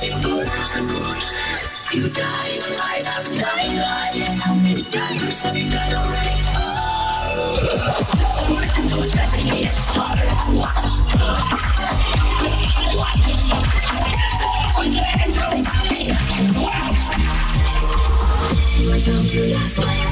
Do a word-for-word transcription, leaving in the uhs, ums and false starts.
in books and books. You died, I have died, lies. How many times have you died already? Oh, I know it's better than me, it's harder. What? What? Why don't you just play?